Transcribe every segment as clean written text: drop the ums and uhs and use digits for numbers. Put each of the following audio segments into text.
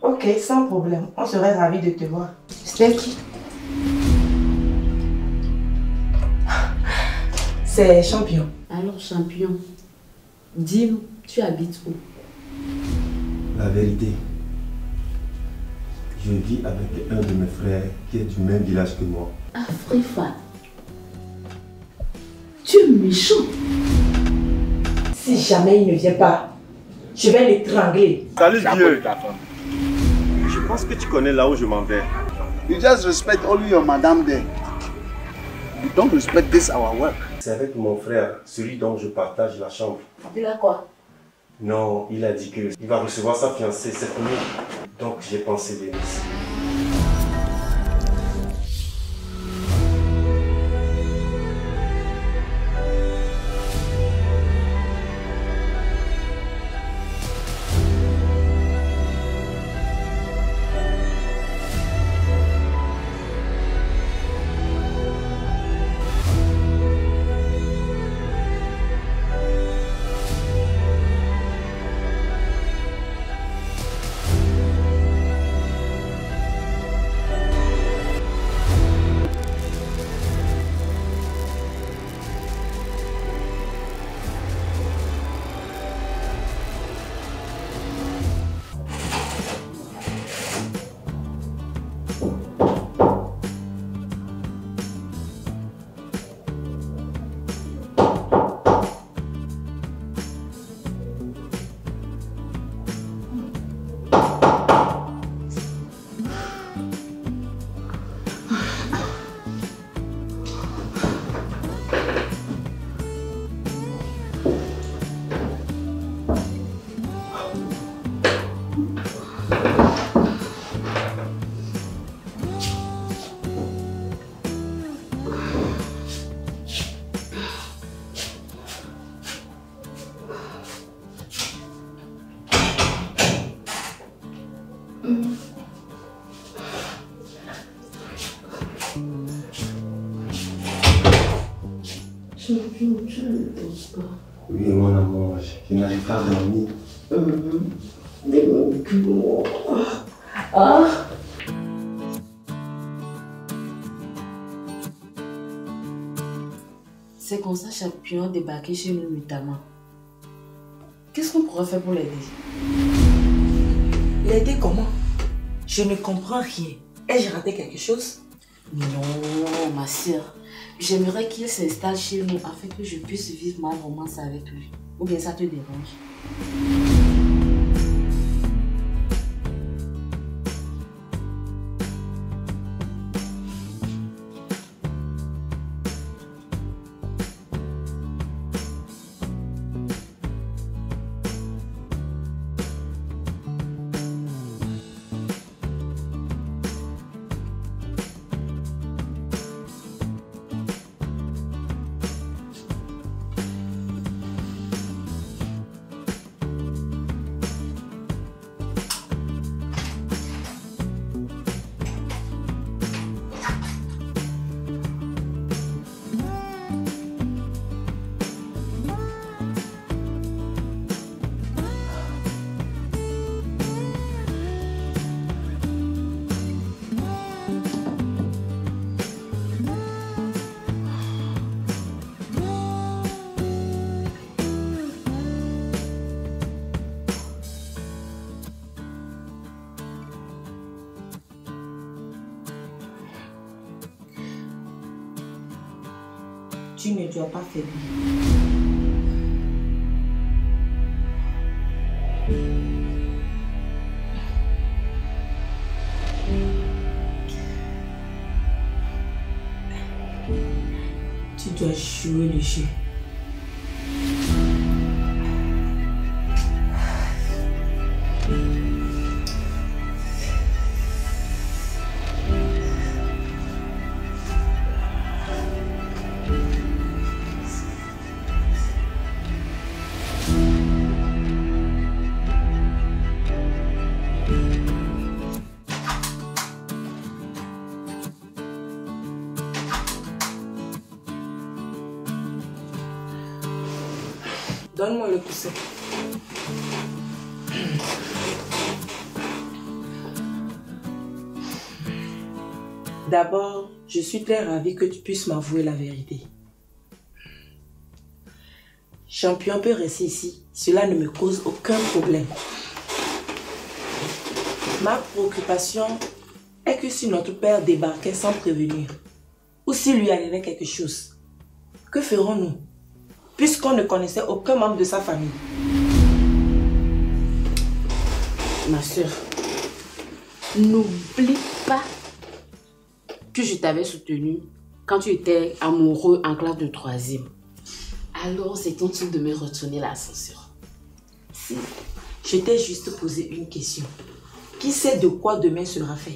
Ok, sans problème. On serait ravis de te voir. C'était qui? C'est Champion. Alors, Champion, dis-nous, tu habites où? La vérité, je vis avec un de mes frères qui est du même village que moi. Ah, Frifa, tu es méchant. Si jamais il ne vient pas, je vais l'étrangler. Salut vieux. Je pense que tu connais là où je m'en vais. You just respect only your madam there. You don't respect this our work. C'est avec mon frère, celui dont je partage la chambre. Il a quoi? Non, il a dit qu'il va recevoir sa fiancée cette nuit. Donc j'ai pensé venir ici. Champion, tu ne penses pas. Oui, mon amour, je n'arrive pas à dormir. Mais mon cul, ah. C'est comme ça, Champion a débarqué chez nous notamment. Qu'est-ce qu'on pourrait faire pour l'aider? L'aider comment? Je ne comprends rien. Ai-je raté quelque chose? Non, ma soeur. J'aimerais qu'il s'installe chez nous afin que je puisse vivre ma romance avec lui. Ou bien ça te dérange? Tu ne dois pas faiblir. Tu dois jouer le jeu. Donne-moi le coussin. D'abord, je suis très ravie que tu puisses m'avouer la vérité. Champion peut rester ici, cela ne me cause aucun problème. Ma préoccupation est que si notre père débarquait sans prévenir, ou s'il lui arrivait quelque chose, que ferons-nous, puisqu'on ne connaissait aucun membre de sa famille? Ma soeur, n'oublie pas que je t'avais soutenu quand tu étais amoureux en classe de 3e. Alors c'est ton tour de me retourner l'ascenseur. Si, je t'ai juste posé une question. Qui sait de quoi demain sera fait?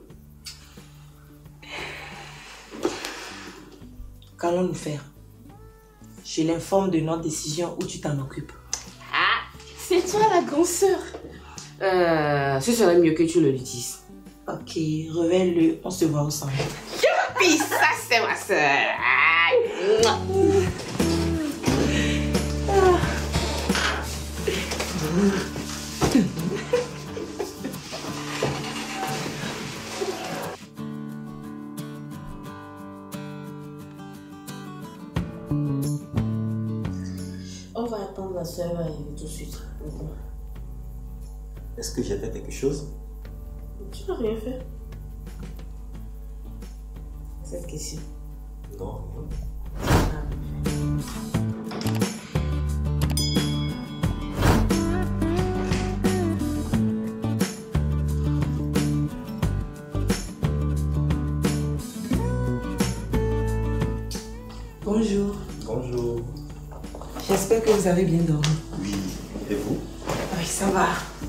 Qu'allons-nous faire? Je l'informe de notre décision ou tu t'en occupes? Ah, c'est toi la grande sœur. Ce serait mieux que tu le dises. Ok, révèle-le, on se voit ensemble. Youpi, ça c'est ma sœur. On va attendre la sœur arriver tout de suite. Est-ce que j'ai fait quelque chose? Tu n'as rien fait. Cette question. Non, non. Bonjour. Bonjour. J'espère que vous avez bien dormi. Oui, et vous? Oui, ça va.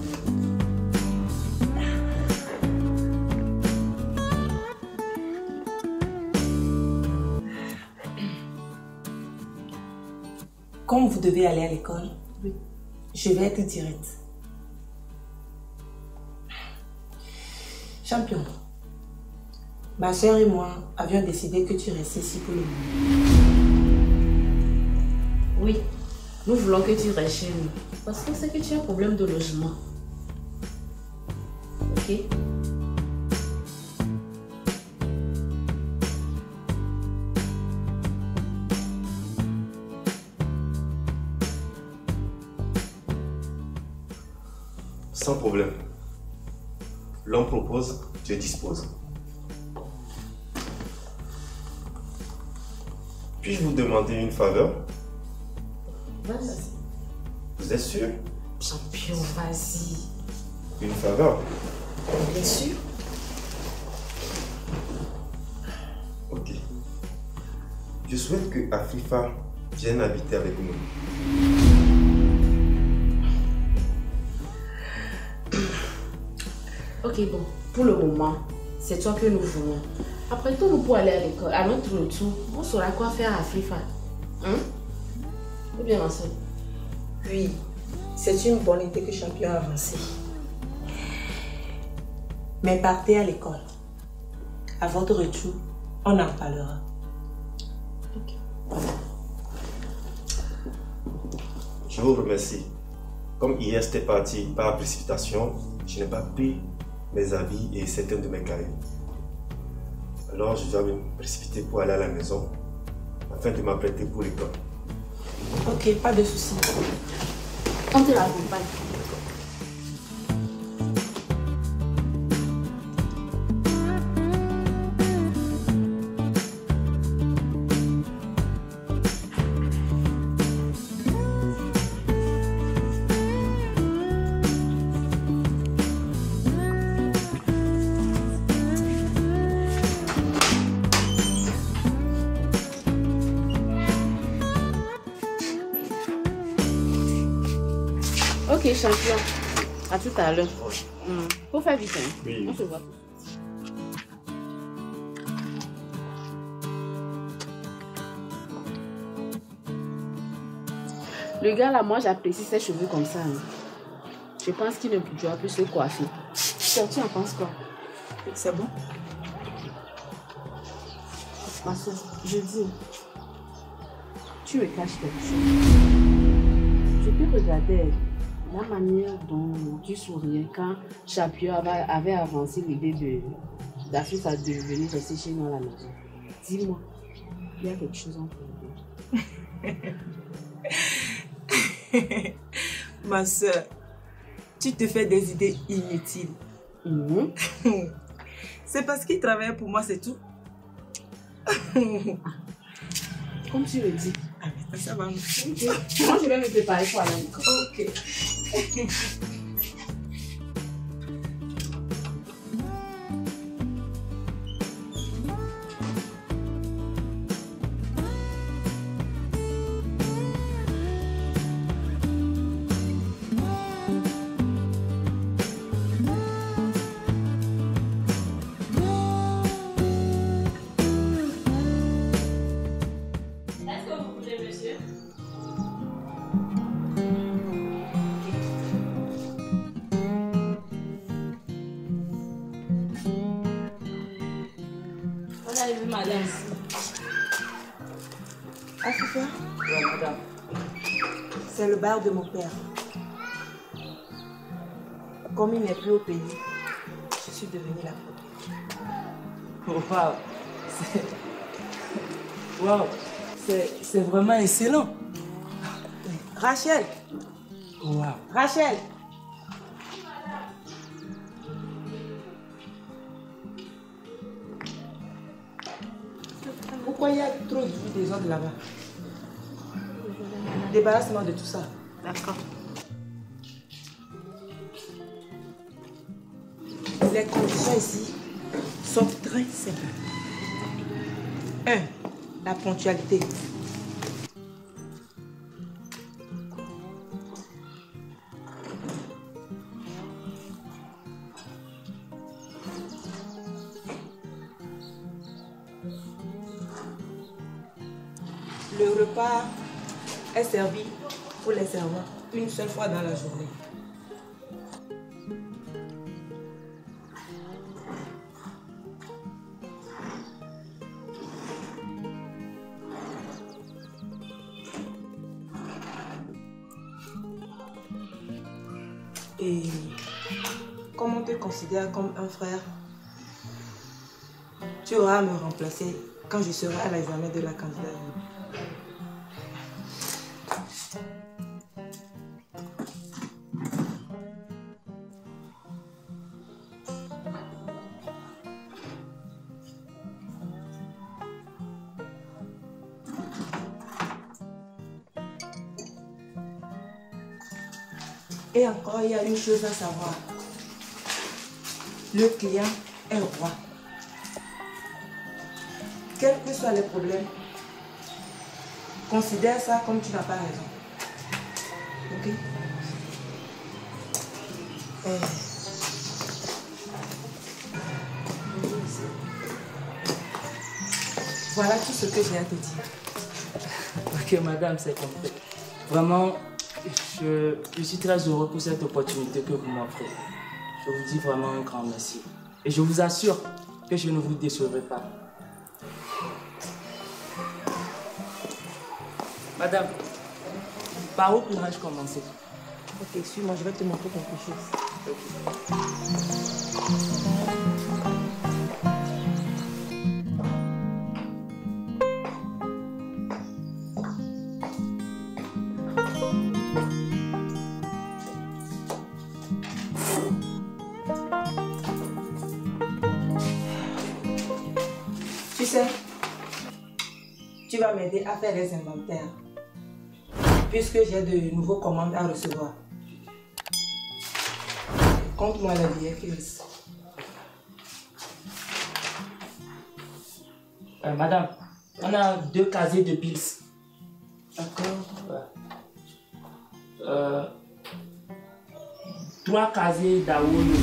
Comme vous devez aller à l'école, oui, je vais être directe. Champion, ma soeur et moi avions décidé que tu restes ici pour le moment. Oui, nous voulons que tu restes chez nous. Parce qu'on sait que tu as un problème de logement. Ok? Sans problème. L'homme propose, Dieu dispose. Puis-je vous demander une faveur? Vas-y. Vous êtes sûr? Champion, vas-y. Une faveur? Bien sûr. Ok. Je souhaite que Afifa vienne habiter avec nous. Ok, bon. Pour le moment, c'est toi que nous voulons. Après tout, nous pourrons aller à l'école. À notre retour, on saura quoi faire à Afifa. Hein? Ou bien, ma soeur? Oui, c'est une bonne idée que Champion a avancée. Mais partez à l'école. À votre retour, on en parlera. Ok. Je vous remercie. Comme hier c'était parti par précipitation, je n'ai pas pris mes habits et certains de mes cahiers. Alors je dois me précipiter pour aller à la maison afin de m'apprêter pour l'école. Ok, pas de soucis. On te l'accompagne. Ok, champion. À tout à l'heure. Faut faire vite, hein? Oui. On se voit. Le gars là, moi j'apprécie ses cheveux comme ça. Hein. Je pense qu'il ne doit plus se coiffer. Tu en penses quoi? C'est bon? Ma soeur, je dis, tu me caches quelque chose. Je peux regarder la manière dont tu souriais quand Champion avait avancé l'idée d'Afrique à devenir rester chez nous à la maison. Dis-moi, il y a quelque chose entre nous deux. Ma soeur, tu te fais des idées inutiles. C'est parce qu'il travaille pour moi, c'est tout. Comme tu le dis. Ah, mais ça va. Okay. Moi, je vais me préparer pour aller à l'école. Ok. Afifa? Oui, madame. C'est le bar de mon père. Comme il n'est plus au pays, je suis devenue la Waouh! Waouh! C'est vraiment excellent! Rachel! Waouh! Rachel! Pourquoi il y a trop de vie des autres là-bas? Débarrasse-moi de tout ça. D'accord. Les conditions ici sont très simples. 1. La ponctualité. Le repas est servi pour les serveurs une seule fois dans la journée. Et comme on te considère comme un frère, tu auras à me remplacer quand je serai à l'examen de la candidature. Et encore, il y a une chose à savoir. Le client est roi. Quels que soient les problèmes, considère ça comme tu n'as pas raison. Ok? Voilà tout ce que j'ai à te dire. Ok, madame, c'est compris. Vraiment, je suis très heureux pour cette opportunité que vous m'offrez. Je vous dis vraiment un grand merci. Et je vous assure que je ne vous décevrai pas. Madame, par où pourrais-je commencer? Ok, suis-moi, je vais te montrer quelque chose. Ok. Tu sais, tu vas m'aider à faire les inventaires, puisque j'ai de nouveaux commandes à recevoir. Compte-moi la billet qu'il reste. Madame, on a 2 casiers de Pils. D'accord. 3 casiers d'Aolo.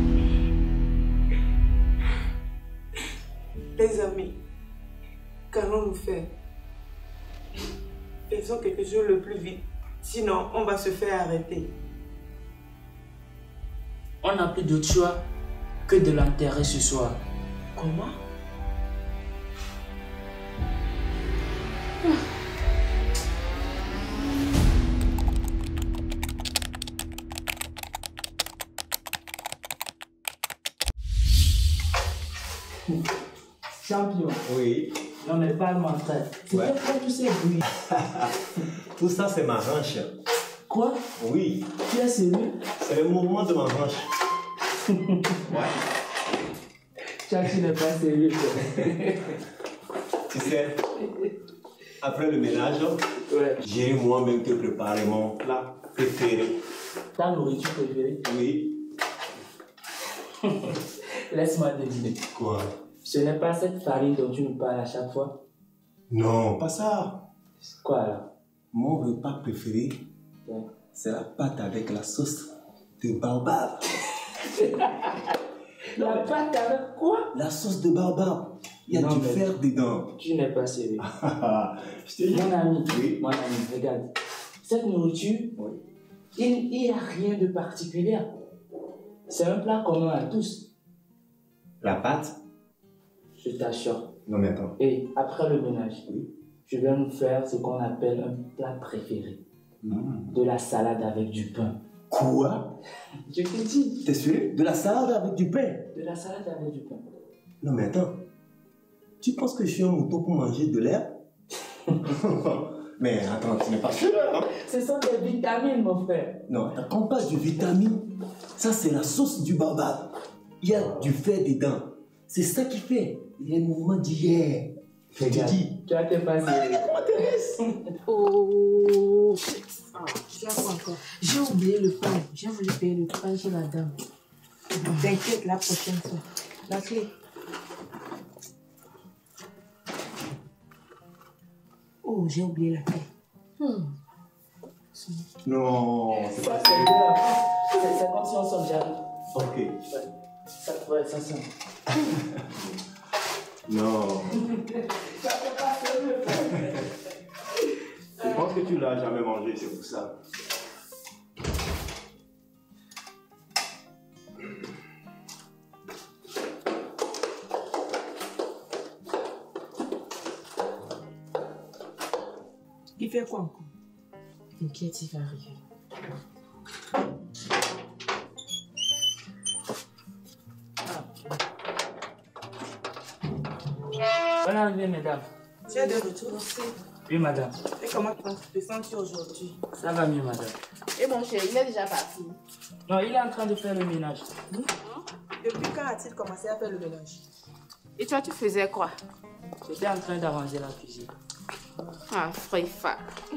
Les amis, qu'allons-nous faire? Faisons quelque chose le plus vite, sinon on va se faire arrêter. On n'a plus d'autre choix que de l'enterrer ce soir. Comment? Champion. Oui. Non, mais parle-moi, frère. C'est Ouais. quoi tous ces bruits? Tout ça, c'est ma hanche. Quoi? Oui. Tu es sérieux? C'est le mouvement de ma hanche. Ouais. Tu n'es pas sérieux. Tu sais, après le ménage, Ouais. j'ai moi-même te préparer mon plat préféré. Ta nourriture préférée? Oui. Laisse-moi deviner. Quoi? Ce n'est pas cette farine dont tu nous parles à chaque fois? Non, pas ça. Quoi alors? Mon repas préféré, Ouais. c'est la pâte avec la sauce de baobab. La pâte avec quoi? La sauce de baobab. Il y a Non, du mais- fer dedans. Tu n'es pas sérieux. Je te dis. Mon ami, Oui. mon ami, regarde. Cette nourriture, Oui. il n'y a rien de particulier. C'est un plat commun à tous, La pâte? je t'assure. Non, mais attends. Et après le ménage, Oui. je vais nous faire ce qu'on appelle un plat préféré. De la salade avec du pain. Quoi? Je te dis, T'es sûr? De la salade avec du pain? de la salade avec du pain. Non, mais attends. Tu penses que je suis un mouton pour manger de l'herbe? Mais attends, tu n'es pas sûr, hein? Ce sont des vitamines, mon frère. Non, attends, quand on parle de vitamines, ça c'est la sauce du baobab. Il y a du fer dedans. C'est ça qui fait les mouvements d'hier. Je te Regarde, dis. tu as tes pas sérieux. Oh, shit. Ah, tu as quoi encore? J'ai oublié le pain. J'ai voulu payer le pain chez la dame. T'inquiète, la prochaine fois. La clé. Oh, j'ai oublié la clé. Non, c'est Ça, pas c'est sérieux. de la France. C'est comme si on s'en j'arrive. Ok. Ouais, ça sent. Non. Ça fait pas sérieux, frère. Je pense que tu l'as jamais mangé, c'est pour ça. Il fait quoi encore? T'inquiète, il va arriver. Bonne arrivée, mesdames. Tu es de retour? Oui, madame. Et comment te sens-tu aujourd'hui? Ça va mieux, madame. Et mon chéri, il est déjà parti. Non, il est en train de faire le ménage. Depuis quand a-t-il commencé à faire le ménage? Et toi, tu faisais quoi? J'étais en train d'arranger la cuisine. Ah, frère.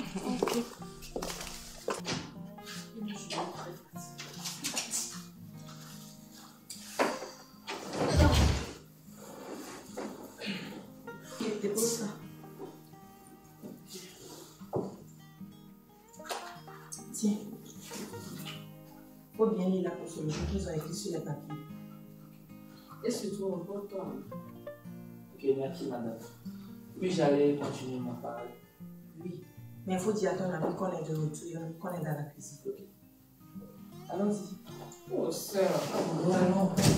Dépose ça. Tiens. Faut bien lire la consommation qu'ils ont écrit sur les papiers. Et surtout, repose-toi. Ok, merci, madame. Puis j'allais continuer ma parole. Oui. Mais il faut dire à ton ami qu'on est de retour, qu'on est dans la cuisine. Allons-y. Oh, sœur. Allons.